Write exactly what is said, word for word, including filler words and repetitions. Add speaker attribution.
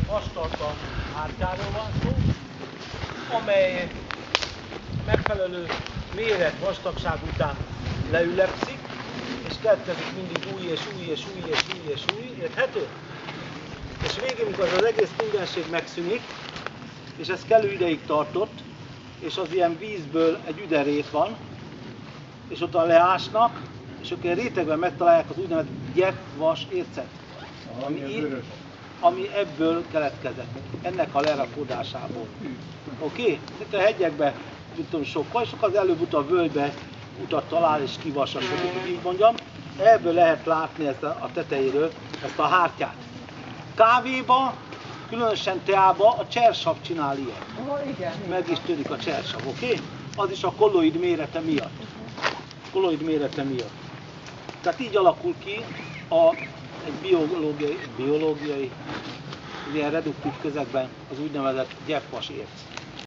Speaker 1: vastartalmú hártyáról van szó, amely megfelelő méret, vastagság után leülepszik, és keletkezik mindig új és új és új és új és új, érthető? És végén, mikor az egész mindenség megszűnik, és ez kellő ideig tartott, és az ilyen vízből egy üderét van, és ott a leásnak, és akkor rétegben megtalálják az úgynevezett gyepvas ércet, ami, ami ebből keletkezett, ennek a lerakódásából. Oké? Okay? Itt a hegyekben, mit tudom, sokkal, és akkor az előbb-utóbb a völgybe utat talál és kivasasodik, hogy így mondjam. Ebből lehet látni ezt a, a tetejéről ezt a hártyát. Kávéba, különösen teába a csersav csinál ilyet.
Speaker 2: Oh, igen.
Speaker 1: Meg is törik a csersav, oké? Okay? Az is a kolloid mérete miatt. Kolloid mérete miatt. Tehát így alakul ki a, egy biológiai, biológiai ilyen reduktív közegben az úgynevezett gyepvas érc.